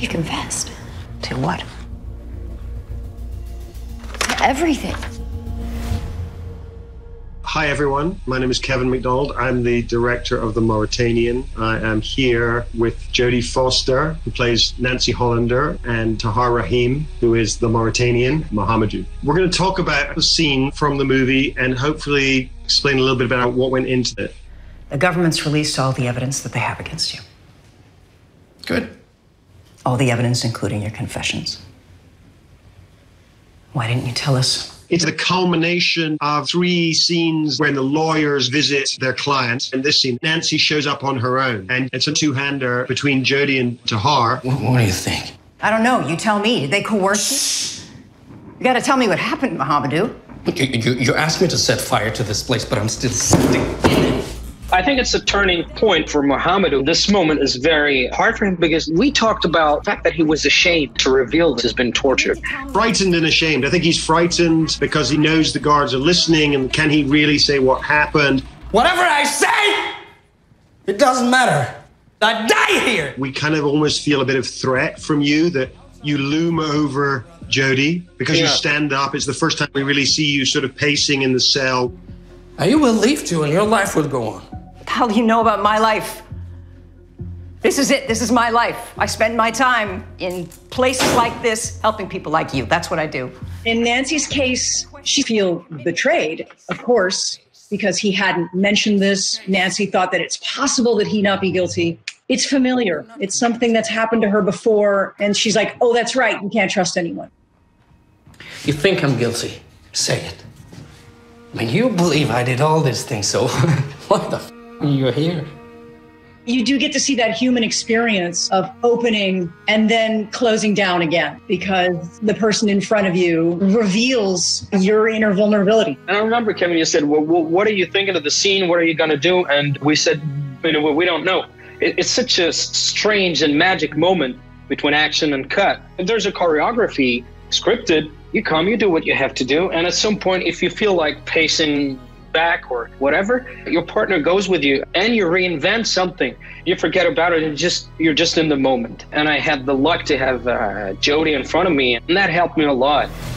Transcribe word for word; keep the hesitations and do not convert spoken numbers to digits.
You confessed. To what? To everything. Hi, everyone. My name is Kevin McDonald. I'm the director of The Mauritanian. I am here with Jodie Foster, who plays Nancy Hollander, and Tahar Rahim, who is the Mauritanian, Mohamedou. We're going to talk about the scene from the movie and hopefully explain a little bit about what went into it. The government's released all the evidence that they have against you. Good. All the evidence, including your confessions. Why didn't you tell us? It's the culmination of three scenes when the lawyers visit their clients. In this scene, Nancy shows up on her own, and it's a two-hander between Jodie and Tahar. What, what do you think? I don't know. You tell me. Did they coerce you? You gotta tell me what happened, Mohamedou. You, you, you asked me to set fire to this place, but I'm still sitting in it. I think it's a turning point for Mohamedou. This moment is very hard for him because we talked about the fact that he was ashamed to reveal this has been tortured. Frightened and ashamed. I think he's frightened because he knows the guards are listening, and can he really say what happened? Whatever I say, it doesn't matter. I die here. We kind of almost feel a bit of threat from you, that you loom over Jodie because yeah. you stand up. It's the first time we really see you sort of pacing in the cell. Now you will leave too, and your life will go on. What the hell do you know about my life? This is it. This is my life. I spend my time in places like this, helping people like you. That's what I do. In Nancy's case, she feels betrayed, of course, because he hadn't mentioned this. Nancy thought that it's possible that he not be guilty. It's familiar. It's something that's happened to her before. And she's like, oh, that's right. You can't trust anyone. You think I'm guilty? Say it. I mean, you believe I did all these things, so why the f*** are you here? You do get to see that human experience of opening and then closing down again, because the person in front of you reveals your inner vulnerability. And I remember, Kevin, you said, well, what are you thinking of the scene? What are you going to do? And we said, you know, we don't know. It's such a strange and magic moment between action and cut. If there's a choreography scripted, you come, you do what you have to do. And at some point, if you feel like pacing back or whatever, your partner goes with you and you reinvent something. You forget about it and just you're just in the moment. And I had the luck to have uh, Jodie in front of me, and that helped me a lot.